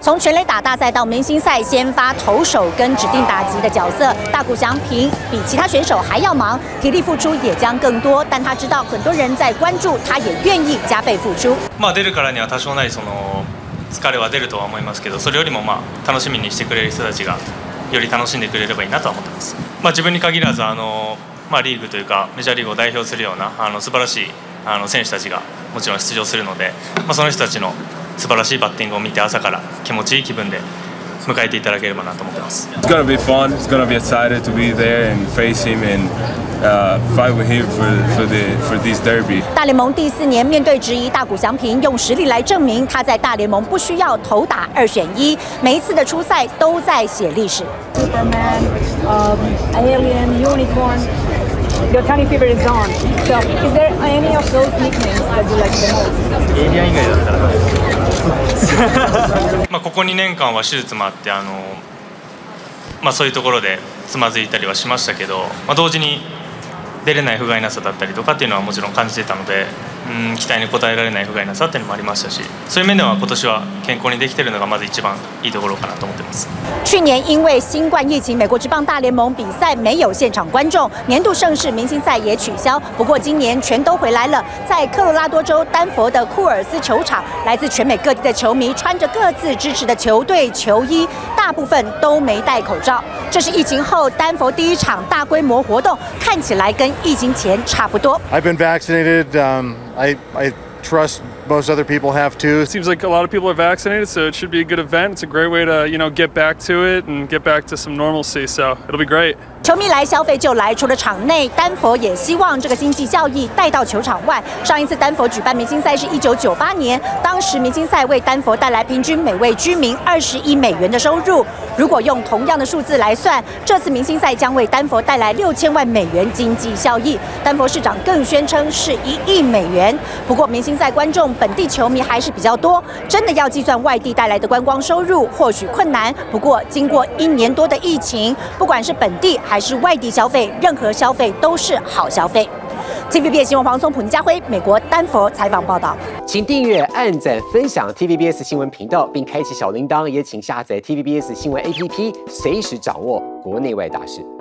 从全垒打大赛到明星赛，先发投手跟指定打击的角色，大谷翔平比其他选手还要忙，体力付出也将更多。但他知道很多人在关注，他也愿意加倍付出。 出るからには多少なり疲れは出るとは思いますけど、それよりも楽しみにしてくれる人たちがより楽しんでくれればいいなとは思ってます。自分に限らずリーグというかメジャーリーグを代表するような素晴らしい選手たちがもちろん出場するので、その人たちの素晴らしいバッティングを見て朝から気持ちいい気分で迎えていただければなと思ってます。 It's gonna be fun. It's gonna be excited to be there and face him and fight with him for this derby. 大联盟第4年，面对质疑，大谷翔平用实力来证明他在大联盟不需要投打2选1，每一次的出赛都在写历史。 Superman, Alien, Unicorn. Your tiny favorite is on. So, is there any of those nicknames that you like the most? エイリアン以外だったらここ2年間は手術もあってそういうところでつまずいたりはしましたけど、同時に出れない不甲斐なさだったりとかっていうのはもちろん感じてたので、期待に応えられない不甲斐なさっていうのもありましたし、そういう面では今年は健康にできているのがまず一番いいところかなと思ってます。 去年因为新冠疫情，美国职棒大联盟比赛没有现场观众，年度盛事明星赛也取消。不过今年全都回来了，在科罗拉多州丹佛的库尔斯球场，来自全美各地的球迷穿着各自支持的球队球衣，大部分都没戴口罩。这是疫情后丹佛第一场大规模活动，看起来跟疫情前差不多。 I've been vaccinated. I trust most other people have too. It seems like a lot of people are vaccinated, so it should be a good event. It's a great way to, get back to it and get back to some normalcy. So it'll be great. 球迷来消费就来，除了场内，丹佛也希望这个经济效益带到球场外。上一次丹佛举办明星赛是1998年，当时明星赛为丹佛带来平均每位居民21美元的收入。如果用同样的数字来算，这次明星赛将为丹佛带来6000万美元经济效益。丹佛市长更宣称是1亿美元。不过明星赛观众本地球迷还是比较多，真的要计算外地带来的观光收入，或许困难。不过经过1年多的疫情，不管是本地还是外地消费，任何消费都是好消费。TVBS 新闻黄松、彭家辉，美国丹佛采访报道。 请订阅、按赞、分享 TVBS 新闻频道，并开启小铃铛，也请下载 TVBS 新闻 APP， 随时掌握国内外大事。